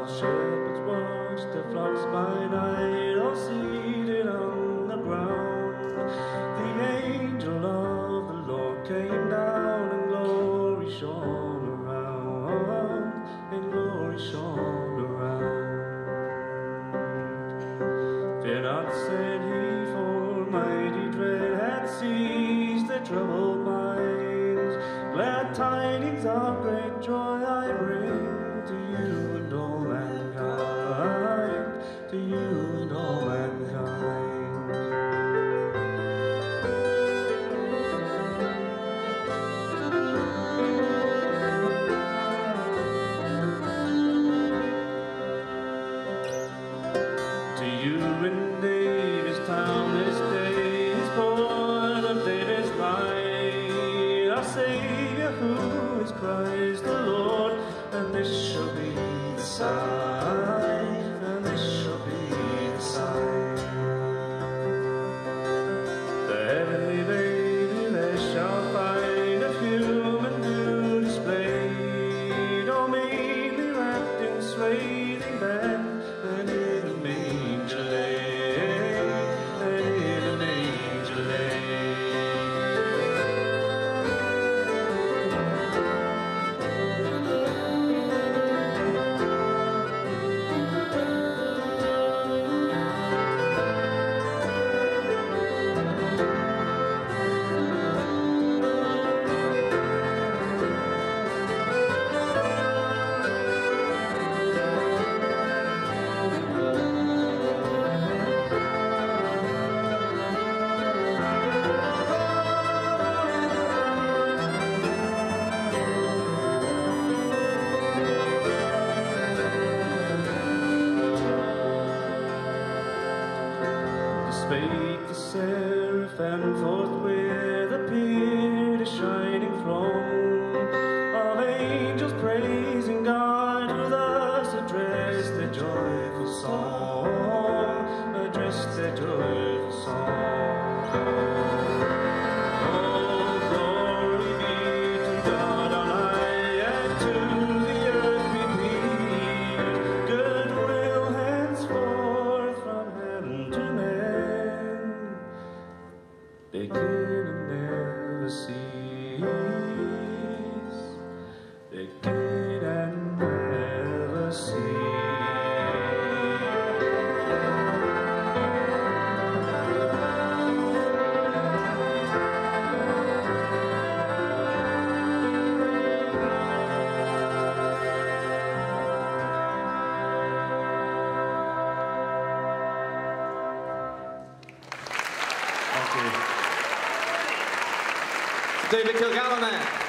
while shepherds watched their flocks by night, all seated on the ground. The angel of the Lord came down, and glory shone around, and glory shone around. Fear not, said he, for mighty dread had seized their troubled minds. Glad tidings of great joy I bring to you and all mankind, to you and all mankind. To you in David's town this day is born of David's line, our Savior who is Christ the Lord, and this shall be the sign, and this shall be the sign. The heavenly baby there shall find of human new displayed, all mainly wrapped in swathing bed, and in a manger laid, and in a manger laid. Spake the seraph, and forthwith appeared a shining throng of angels praising God, who thus addressed their joyful song, addressed their joyful song. Oh, glory be to God on high, and to the earth be peace, goodwill henceforth from heaven to men, begin and never cease, begin and never cease. David Kilgallon there.